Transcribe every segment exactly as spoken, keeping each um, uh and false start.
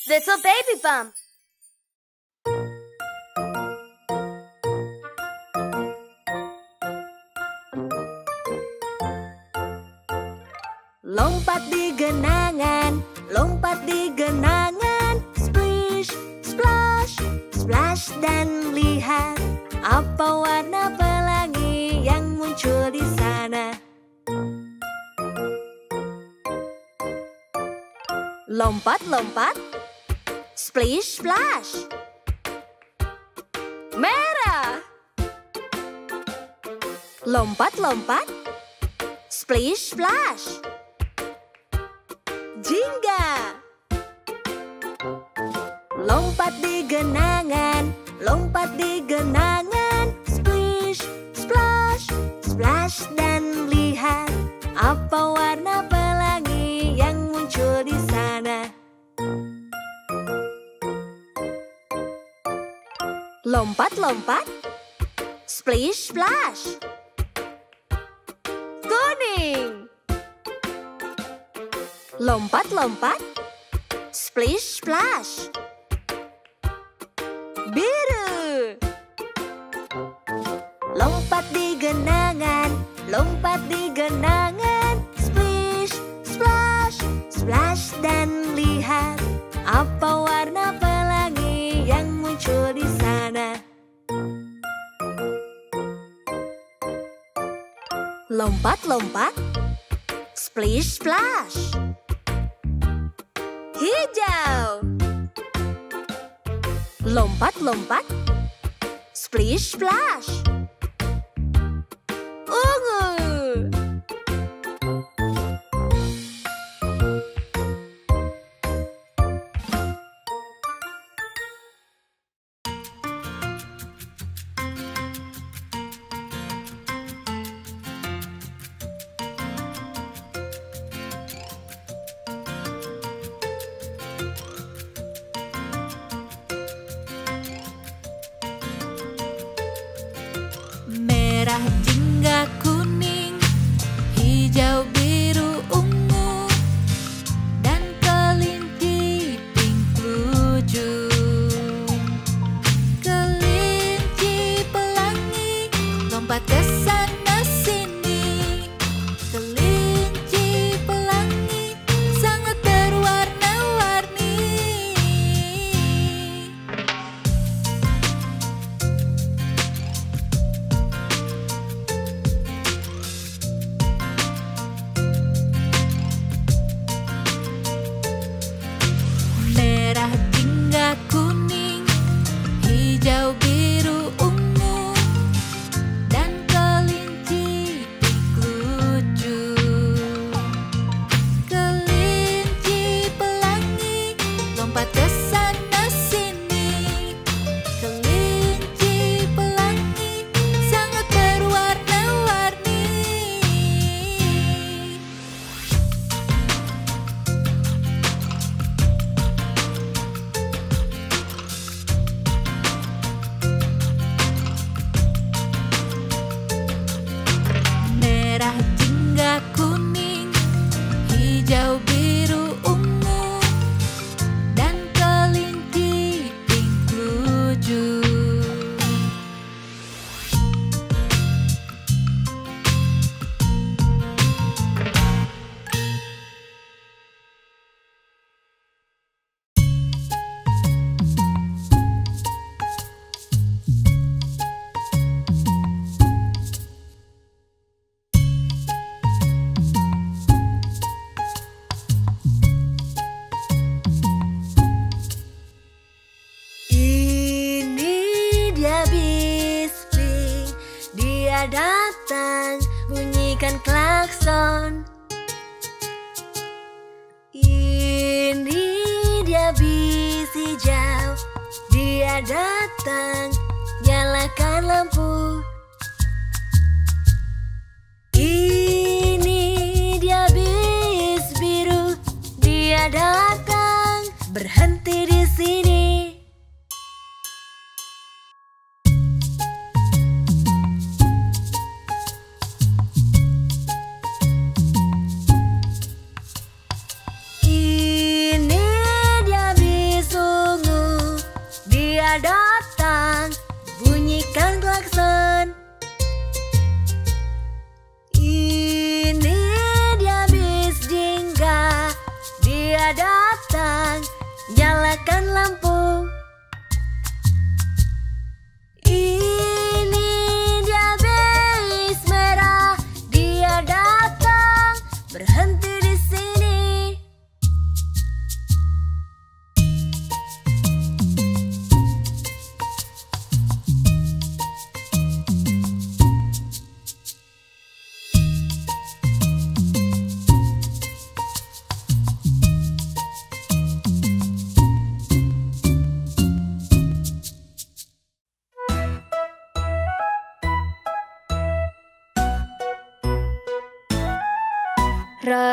Little baby bump. Lompat di genangan, lompat di genangan. Splish, splash, splash dan lihat apa warna pelangi yang muncul di sana. Lompat, lompat. Splish, splash. Merah. Lompat, lompat. Splish, splash. Jingga. Lompat di genangan, lompat di genangan. Splish, splash, splash dan lihat apa warna pelangi yang muncul di sana. Lompat, lompat. Splish, splash. Kuning. Lompat, lompat. Splish, splash. Biru. Lompat di genangan, lompat di genangan. Splish, splash, splash dan lihat apa warna pelangi yang muncul di sana. Lompat, lompat. Splish, splash. Hijau. Lompat, lompat. Splish, splash. Ungu. Merah, jingga, kuning, hijau, biru, ungu, dan kelinci pink lucu. Kelinci pelangi lompat ke sana sini. Kelinci pelangi sangat berwarna-warni. Merah, jingga, kuning, hijau, biru, ungu, dan kelinci pink lucu. Kelinci pelangi lompat ke sana sini. Kelinci pelangi sangat berwarna-warni. Merah, jingga, kuning, hijau, biru, ungu, dan kelinci pink lucu. Ini dia Bisbee, dia datang, bunyikan klakson. Ini dia bis hijau, dia datang, nyalakan lampu. Ini dia bis biru, dia datang, berhenti di sini. Ini dia bis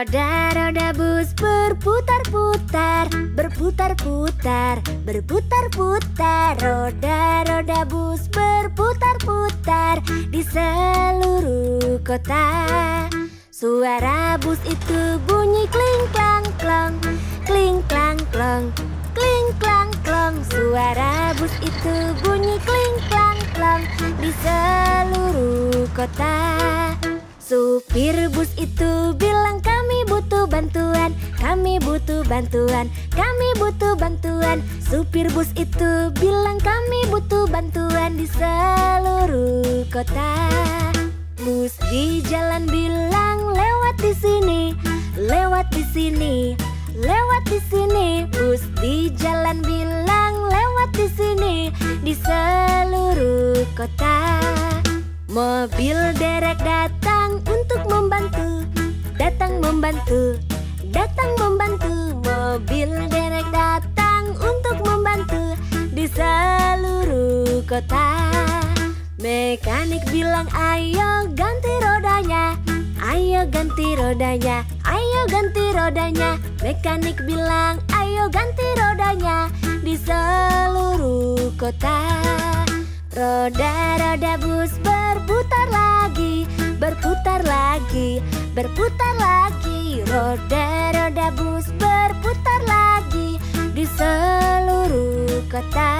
Roda-roda bus berputar-putar, berputar-putar, berputar-putar. Roda-roda bus berputar-putar di seluruh kota. Suara bus itu bunyi kling-klang-klong, kling-klang-klong, kling-klang-klong. Suara bus itu bunyi kling-klang-klong di seluruh kota. Supir bus itu bilang kami butuh bantuan, kami butuh bantuan, kami butuh bantuan. Supir bus itu bilang kami butuh bantuan di seluruh kota. Bus di jalan bilang lewat di sini, lewat di sini, lewat di sini. Bus di jalan bilang lewat di sini di seluruh kota. Mobil derek datang untuk membantu, datang membantu, datang membantu. Mobil derek datang untuk membantu di seluruh kota. Mekanik bilang ayo ganti rodanya, ayo ganti rodanya, ayo ganti rodanya. Mekanik bilang ayo ganti rodanya di seluruh kota. Roda-roda bus berputar lagi, berputar lagi, berputar lagi. Roda-roda bus berputar lagi di seluruh kota.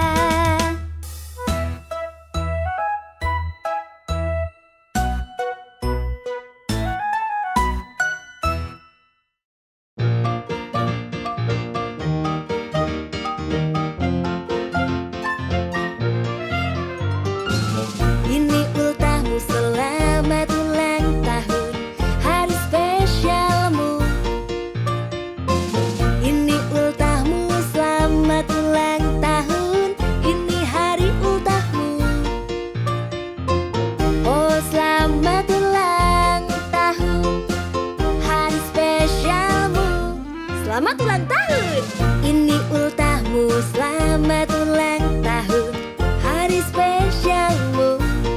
Selamat ulang tahun. Ini ultahmu, selamat ulang tahun, hari spesialmu.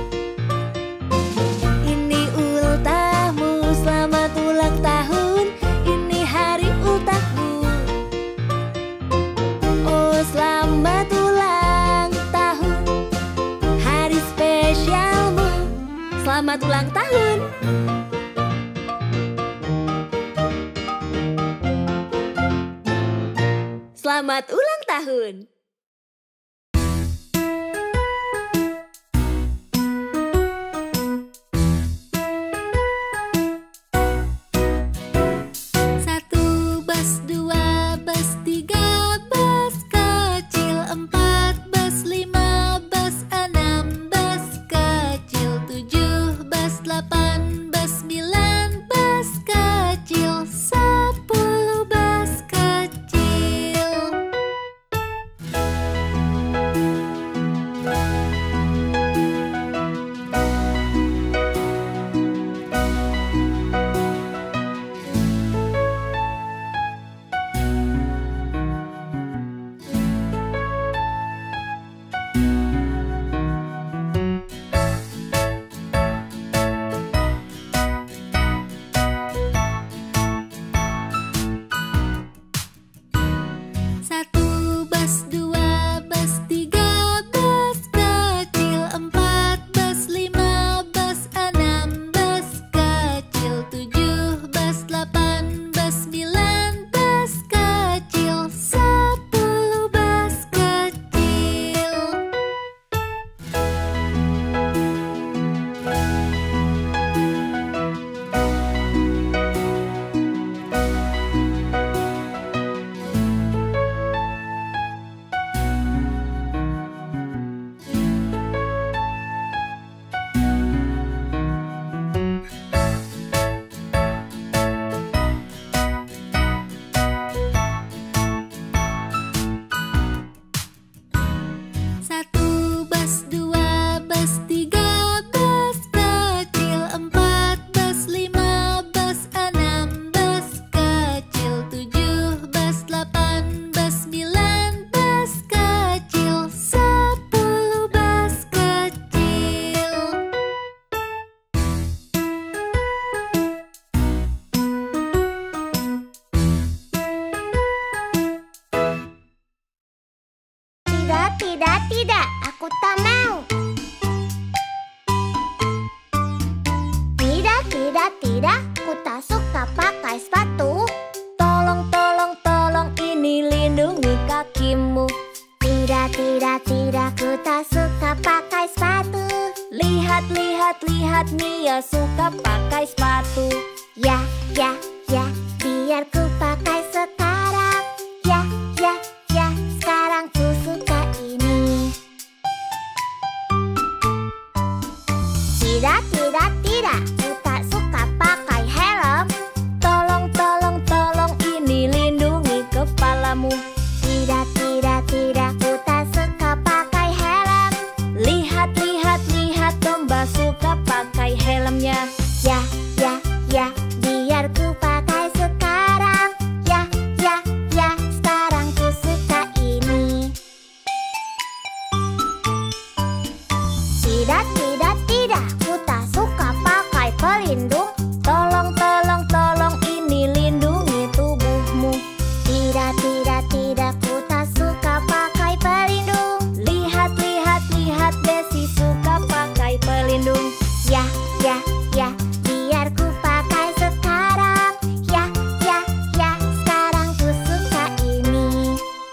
Ini ultahmu, selamat ulang tahun, ini hari ultahmu. Oh selamat ulang tahun, hari spesialmu. Selamat ulang tahun. Selamat ulang tahun. Satu bus, dua bus, tiga bus kecil, empat bus, lima bus, enam bus kecil, tujuh bus, delapan bus, sembilan bus kecil, sepuluh bus kecil. tidak, aku tak mau. Tidak, tidak, tidak, ku tak suka pakai sepatu. Tolong, tolong, tolong, ini lindungi kakimu. Tidak, tidak, tidak, ku tak suka pakai sepatu. Lihat, lihat, lihat, Mia suka pakai sepatu. Ya, ya, ya, biar ku pakai sekarang. Ya, ya, ya, sekarang ku suka ini. Tidak, tidak, tidak, ku tak suka pakai helm. Tolong, tolong, tolong, ini lindungi kepalamu. Tidak, tidak, tidak, ku tak suka pakai helm. Lihat, lihat, lihat, domba suka pakai helmnya. Ya, ya, ya, biar ku pakai sekarang. Ya, ya, ya, sekarang ku suka ini. Tidak, tidak, tidak, ku tak suka pakai pelindung. Tolong, tolong, tolong, ini lindungi tubuhmu. Tidak, tidak, tidak, ku tak suka pakai pelindung. Lihat, lihat, lihat, Desi suka pakai pelindung. Ya, ya, ya, biar ku pakai sekarang. Ya, ya, ya, sekarang ku suka ini.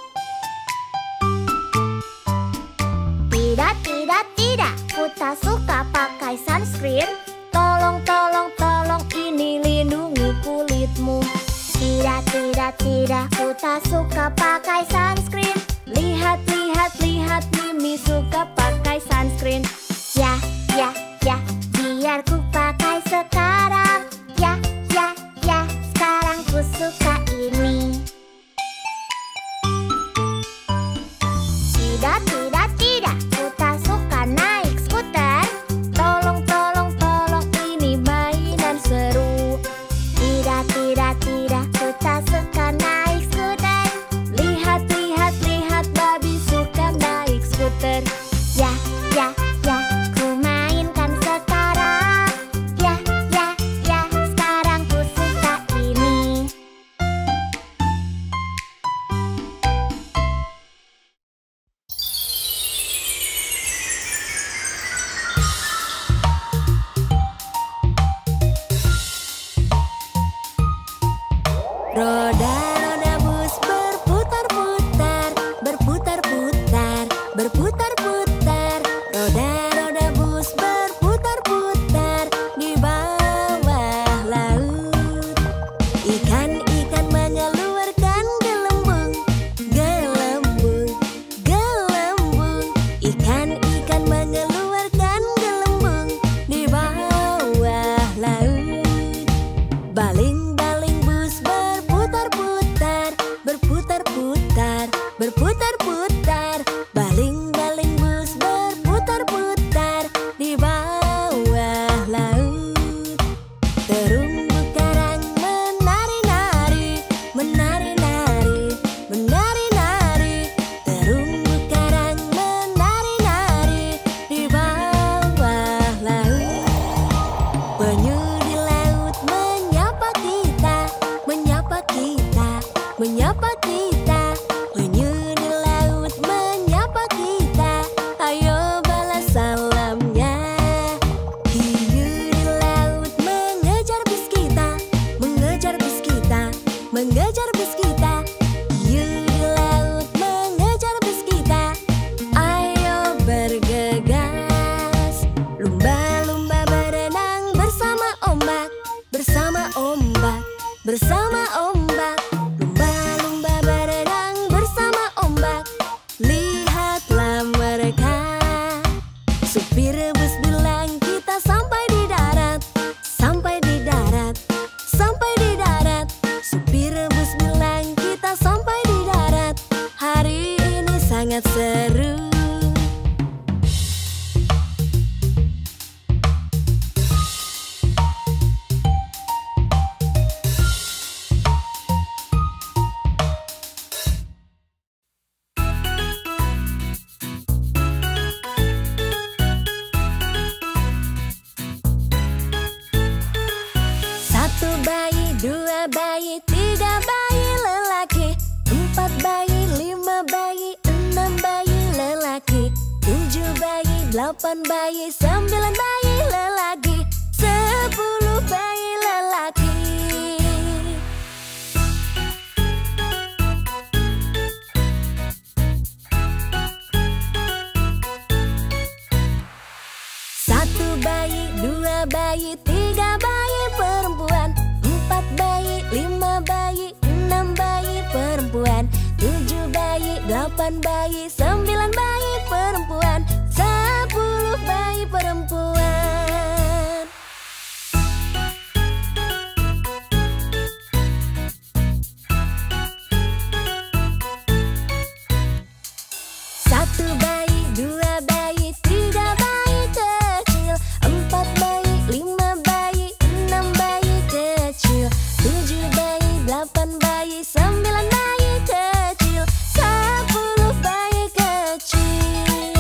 Tidak, tidak, tidak, ku tak suka pakai sunscreen. Tolong, tolong, tolong, ini lindungi kulitmu. Tidak, tidak, tidak, ku tak suka pakai sunscreen. Lihat, lihat, lihat, Mimi suka pakai sunscreen. Ya, ya, ya, biar ku pakai sekarang. Ya, ya, ya, sekarang ku suka ini. Tidak, tidak, tidak, ku tak suka naik skuter. Tolong, tolong, tolong, ini mainan seru. Tidak, tidak, tidak, ku tak suka naik skuter. Lihat, lihat, lihat, babi suka naik skuter. Ya, ya, ya, ku mainkan sekarang. Ya, ya, ya, sekarang ku suka ini. Roda, roda bus berputar-putar, berputar-putar, berputar-putar. Roda, roda bus berputar-putar di bawah laut. Ikan-ikan mengeluarkan gelembung, gelembung, gelembung. Ikan-ikan mengeluarkan gelembung di bawah laut. Baling-baling bus berputar-putar, berputar-putar, berputar-putar. Baling-baling bus berputar-putar di bawah laut. Terumbu karang menari-nari, menari-nari, menari-nari. Terumbu karang menari-nari di bawah laut. Penyu di laut menyapa kita, menyapa kita, menyapa kita. Penyu di laut menyapa kita, ayo balas salamnya. Hiu di laut mengejar bis kita, mengejar bis kita, mengejar bis kita. Hiu di laut mengejar bis kita, ayo bergegas. Lumba-lumba berenang bersama ombak, bersama ombak, bersama ombak. Lumba-lumba berenang bersama ombak. Lihatlah mereka. Supir bus bilang kita sampai di darat, sampai di darat, sampai di darat. Supir bus bilang kita sampai di darat. Hari ini sangat seru. bayi, tiga bayi lelaki, empat bayi, lima bayi, enam bayi delapan bayi, sembilan bayi lelaki, sepuluh bayi lelaki. Satu bayi, dua bayi, tiga bayi perempuan, empat bayi, lima bayi, enam bayi perempuan, tujuh bayi, delapan bayi, sembilan bayi perempuan, sepuluh bayi perempuan. Satu bayi, dua bayi, tiga bayi kecil, empat bayi, lima bayi, enam bayi kecil, tujuh bayi, delapan bayi, sembilan bayi kecil, sepuluh bayi kecil.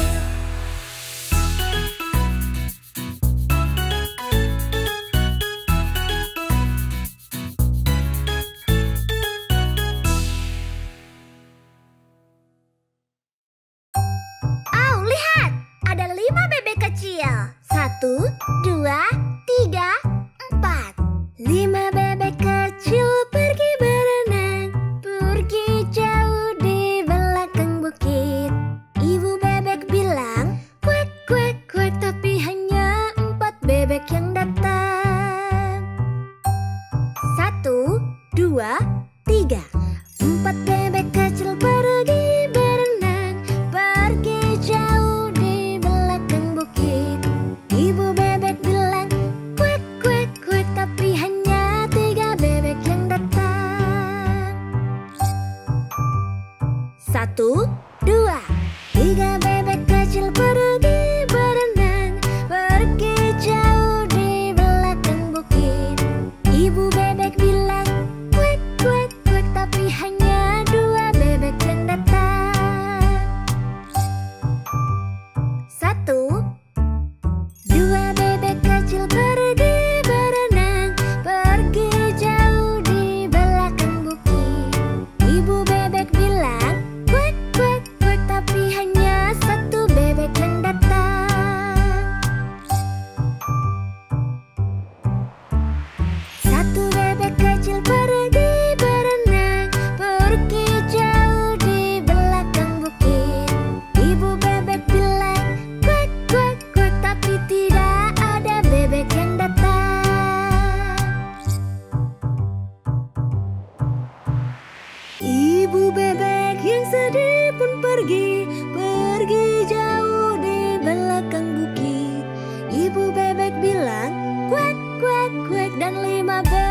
Oh, lihat! Ada lima bebek kecil. Satu, dua, tiga, empat. Lima bebek kecil pergi berenang, pergi jauh di belakang bukit. Ibu bebek bilang, kuek, kuek, kuek, tapi hanya empat bebek yang datang. Satu, dua, tiga. Empat bebek kecil pergi berenang, pergi jauh di belakang bukit. Ibu bebek bilang, kuek, kuek, kuek, tapi hanya tiga bebek yang datang. Satu, dua. Tiga bebek kecil pergi berenang, pergi jauh di belakang bukit. Ibu bebek bilang, kuek, kuek, kuek, tapi hanya dua bebek yang datang. Satu, Dua bebek kecil pergi berenang, pergi jauh di belakang bukit. Ibu bebek bilang, kuek, kuek, kuek, tapi hanya satu bebek yang datang. Satu bebek kecil pergi berenang, pergi jauh di belakang bukit. Ibu bebek bilang, kuek, kuek, kuek, tapi tidak ada bebek yang datang. Ibu bebek yang sedih pun pergi, pergi jauh di belakang bukit. Ibu bebek bilang, kuek, kuek, kuek, dan lima bebek